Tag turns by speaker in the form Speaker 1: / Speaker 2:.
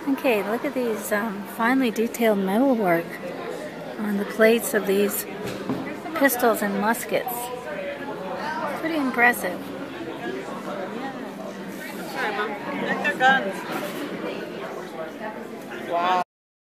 Speaker 1: Okay, look at these finely detailed metalwork on the plates of these pistols and muskets. Pretty impressive.
Speaker 2: Sorry, Mom. Like their guns. Wow.